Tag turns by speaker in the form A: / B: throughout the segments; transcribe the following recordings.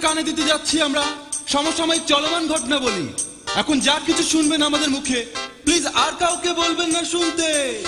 A: কানে দিতে যাচ্ছি আমরা সমসাময়িক চলমান ঘটনা বলি। এখন যা কিছু শুনবেন আমাদের মুখে, প্লিজ আর কাউকে বলবেন না শুনতে।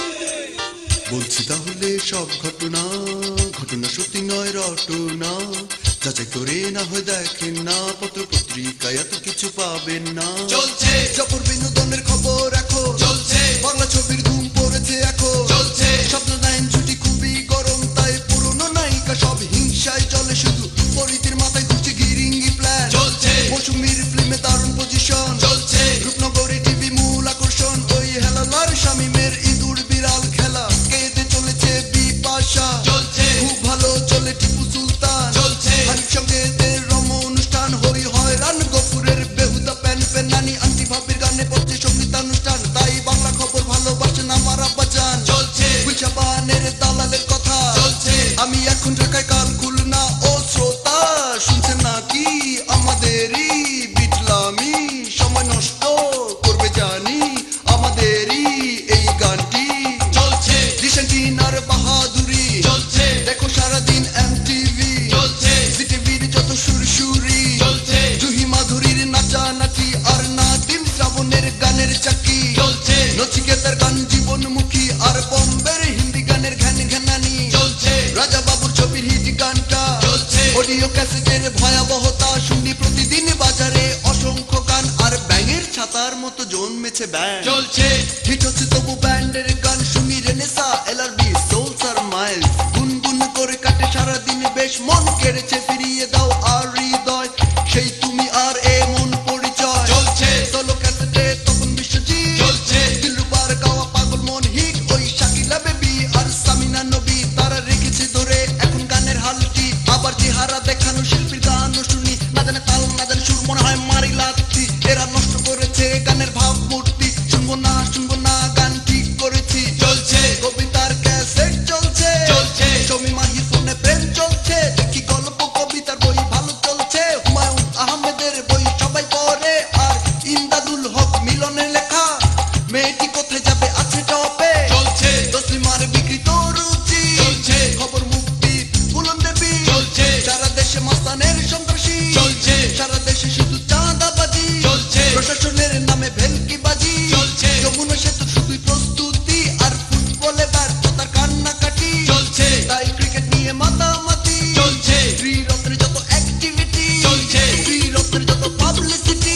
B: বলছি তাহলে সব ঘটনা, ঘটনা সত্যি নয় রটনা, যাচাই করে না হয় দেখেন না, পত্র পত্রিকায় এত কিছু পাবেন না।
C: চলছে
B: জবর বিনোদনের খবর এখন,
C: চলছে
B: বাংলা ছবির ধুম পড়েছে এখন,
C: চলছে
B: স্বপ্ন নাইন ছুটি খুবই গরম, তাই পুরনো নায়িকা সব হিংসায় চলে শুধু, পরিধির মাথায় ঘুরছে গিরিঙ্গি প্ল্যান,
C: চলছে
B: মৌসুমীর ফিল্মে দারুণ পজিশন,
C: চলছে
B: রূপনগরে টিভি মূল আকর্ষণ, ওই হেলালার শামিমের ইঁদুর বিড়াল খেলা, কেঁদে চলেছে বিপাশা,
C: চলছে
B: খুব ভালো চলে টিপু সুলতান,
C: চলছে
B: হানিফ সংকেতের রম অনুষ্ঠান, হই হয়রান গফুরের বেহুদা প্যান প্যান, নানি আন্টি ভাবির গানে পড়ছে সঙ্গীতানুষ্ঠান, তাই বাংলা খবর ভালোবাসেন আমার আব্বাজান,
C: চলছে
B: গুলশাবানের দালালের কথা,
C: চলছে
B: আমি এখন ঢাকায় কাল খুলনা, ও শ্রোতা শুনছেন নাকি আমাদেরই বিটলামি, সময় নষ্ট করবে জানি আমাদেরই এই গানটি,
C: চলছে
B: রিসেন্টিনার বাহাদুরি,
C: চলছে
B: দেখো সারাদিন এমটিভি,
C: চলছে
B: জিটিভির যত সুরসুরি,
C: চলছে
B: জুহি মাধুরীর নাচানাচি, আর নাদিম শ্রাবণের গানের চাকি,
C: চলছে
B: নচিকেতার গান জীবনমুখী, আর বম্বের হিন্দি গানের ঘ্যান ঘ্যানানি,
C: চলছে
B: রাজা বাবুর ছবির হিট গানটা,
C: চলছে
B: অডিও ক্যাসেটের ভয়াবহতা, শুনি প্রতিদিন বাজারে অসংখ্য গান, আর ব্যাঙের ছাতার মতো জন্মেছে ব্যান্ড,
C: চলছে
B: হিট হচ্ছে তবু ব্যান্ডের গান, শুনি রেনেসা এলআরবি সোলসার মাইল, গুনগুন করে কাটে সারাদিন বেশ, মন কেড়েছে ফিরিয়ে দাও আর হৃদয়, সেই তুমি আর এমন পরিচয়,
C: চলছে
B: সোলো ক্যাসেটে তখন বিশ্বজিৎ,
C: চলছে
B: দিলরুবার গাওয়া পাগল মন হিট, ওই শাকিলা বেবি আর সামিনা নবী, তারা রেখেছে ধরে এখন গানের হালটি, আবার চেহারা দেখানো শিল্পীর গানও শুনি, না জানে তাল না জানে সুর, মনে হয় মারি লাথি, এরা নষ্ট করেছে গানের ভাবমূর্তি, শুনবো না গান ঠিক করেছি,
C: চলছে
B: কবিতার ক্যাসেট চলছে,
C: চলছে
B: শমী মাহির ফোনে প্রেম চলছে, দেখি গল্প কবিতার বই ভালো চলছে, হুমায়ুন আহমেদের বই সবাই পড়ে, আর ইমদাদুল হক মিলনের লেখা মেয়েটি কোথায় যাবে আছে টপে,
C: চলছে
B: তসলিমার বিকৃত রুচি,
C: চলছে
B: খবর মুক্তি বুলন দেবী,
C: চলছে
B: সারা দেশে মস্তানের সন্ত্রাসী,
C: চলছে
B: সারা দেশে শুধু চাঁদাবাজি,
C: চলছে
B: প্রশাসনের নামে ভেলকিবাজি,
C: চলছে
B: যমুনা সেতু শুধুই প্রস্তুতি, আর ফুটবলে ব্যর্থতার কান্নাকাটি,
C: চলছে
B: তাই ক্রিকেট নিয়ে মাতামাতি,
C: চলছে
B: ত্রিরত্নের যত অ্যাক্টিভিটি,
C: চলছে
B: ত্রিরত্নের যত পাবলিসিটি,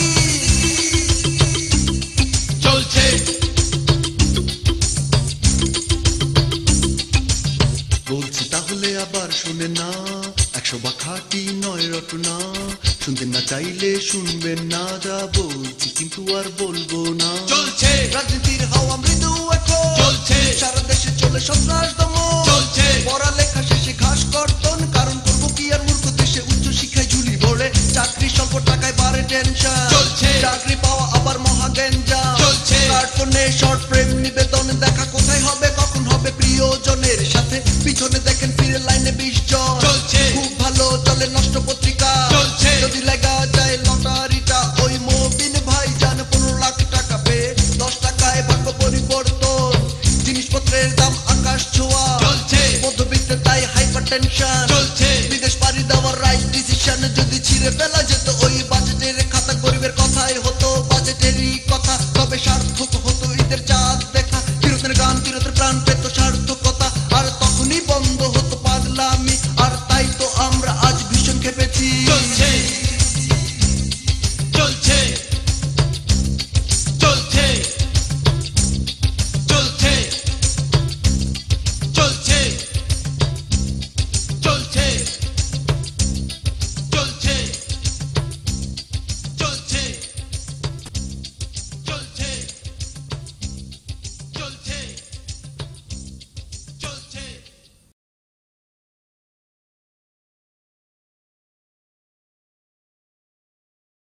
C: চলছে
B: বলছি তাহলে আবার শুনে না, 100 বা খাঁটি নয় রটনা, শুনতে না চাইলে শুনবেন না, যা বলছি কিন্তু আর বলবো না,
C: চলছে
B: রাজনীতির হাওয়া মৃদু এখন,
C: চলছে
B: সারা দেশে চলে সন্ত্রাস দমন,
C: চলছে
B: পড়ালেখা শেষে ঘাস কর্তন, কারণ করবো কি আর মূর্খ দেশে উচ্চ শিক্ষায় ঝুলি ভরে, চাকরি স্বল্প টাকায় বাড়ে টেনশন,
C: চলছে
B: চাকরি পাওয়া আবার মহা গ্যাঞ্জাম,
C: চলছে
B: স্মার্টফোনে শর্ট প্রেম নিবেদন, দেখা কোথায় হবে কখন হবে প্রিয়জনের সাথে, পিছনে দেখেন ফিরে লাইনে 20 জন,
C: চলছে
B: খুব ভালো চলে নষ্ট পত্রিকা,
C: চলছে
B: যদি লাগা যায় লটারিটা, ওই মবিন ভাই জান 15 লাখ টাকা পেয়ে 10 টাকায় ভাগ্য পরিবর্তন, জিনিসপত্রের দাম আকাশ ছোঁয়া,
C: চলছে
B: মধ্যবিত্তের তাই হাইপার টেনশন,
C: চলছে
B: বিদেশ পাড়ি দেওয়ার রাইট ডিসিশন, যদি ছিঁড়ে ফেলা যেত